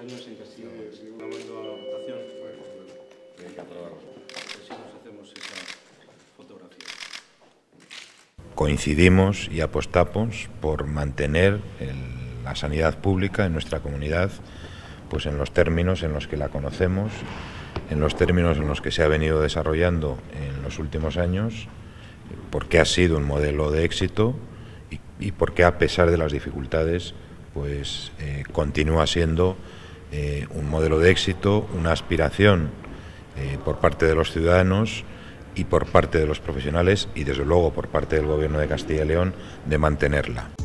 años en Castilla y León. Vamos a la votación. Hay que aprobarlo. Así nos hacemos esa fotografía. Coincidimos y apostamos por mantener la sanidad pública en nuestra comunidad, pues en los términos en los que la conocemos, en los términos en los que se ha venido desarrollando en los últimos años, porque ha sido un modelo de éxito y porque, a pesar de las dificultades, pues continúa siendo un modelo de éxito, una aspiración por parte de los ciudadanos y por parte de los profesionales y, desde luego, por parte del Gobierno de Castilla y León, de mantenerla.